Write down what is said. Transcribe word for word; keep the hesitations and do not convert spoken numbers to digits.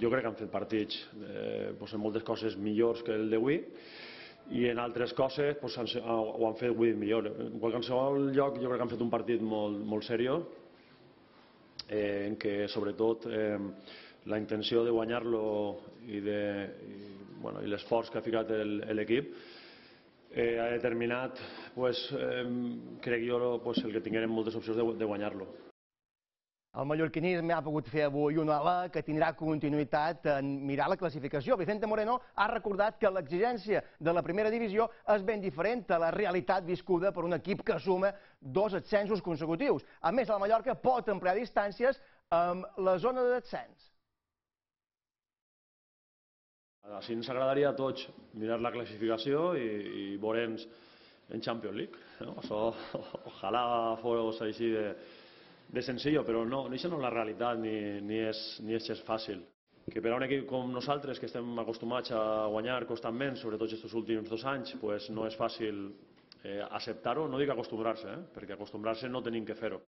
jo crec que han fet partits en moltes coses millors que el d'avui i en altres coses ho han fet avui millor. En qualsevol lloc jo crec que han fet un partit molt seriós en què sobretot la intenció de guanyar-lo i l'esforç que ha ficat l'equip ha determinat, crec jo, que tinguem moltes opcions de guanyar-lo. El mallorquinisme ha pogut fer avui una ala que tindrà continuïtat en mirar la classificació. Vicente Moreno ha recordat que l'exigència de la primera divisió és ben diferent a la realitat viscuda per un equip que suma dos ascensos consecutius. A més, el Mallorca pot ampliar distàncies amb la zona de descens. Així ens agradaria a tots mirar la classificació i veure'ns en Champions League. Ojalà fos així de senzill, però no, això no és la realitat ni és gens fàcil. Que per a un equip com nosaltres, que estem acostumats a guanyar constantment, sobretot aquests últims dos anys, no és fàcil acceptar-ho, no dic acostumbrar-se, perquè acostumbrar-se no tenim que fer-ho.